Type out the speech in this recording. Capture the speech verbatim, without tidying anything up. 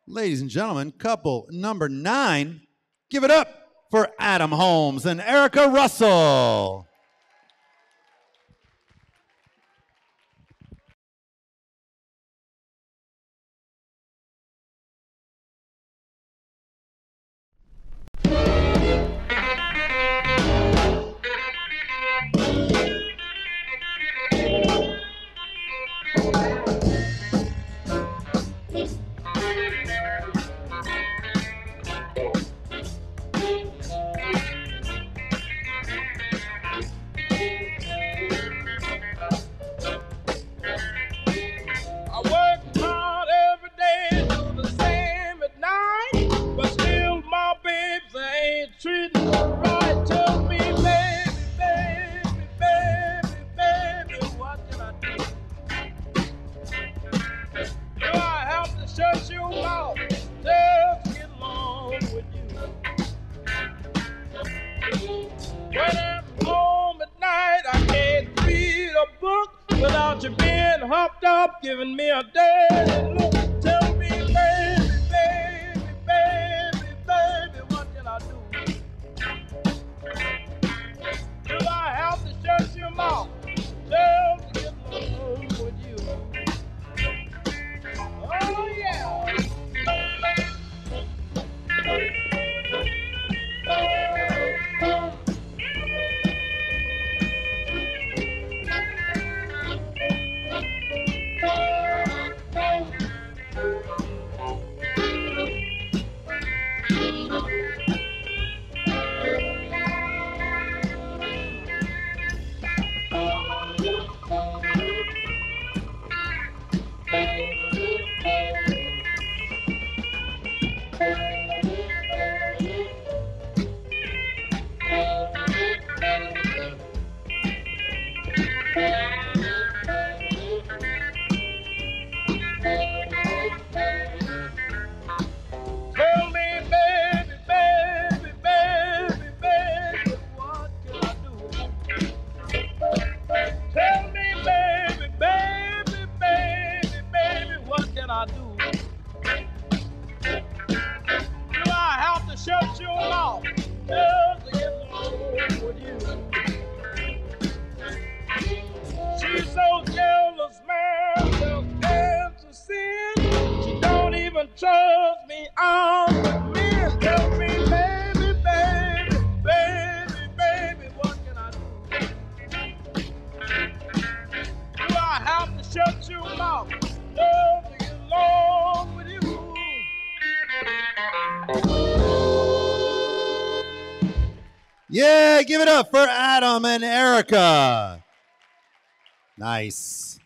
Ladies and gentlemen, couple number nine, give it up for Adam Holmes and Erica Russell. Treating right, tell me, baby, baby, baby, baby, what can I do? Do I have to shut you off just to get along with you? When I'm home at night, I can't read a book without you being hopped up, giving me a dirty look. Tell me, baby, baby, baby, baby, what can I do? Do I have to shut your mouth just to get along with you? Oh, yeah. Shut your mouth just to get along with you. She's so jealous, man, just can't sin. She don't even trust me on the men. Tell me, baby, baby, baby, baby, what can I do? Do I have to shut your mouth just to get along with you? Yeah, give it up for Adam and Erica. Nice.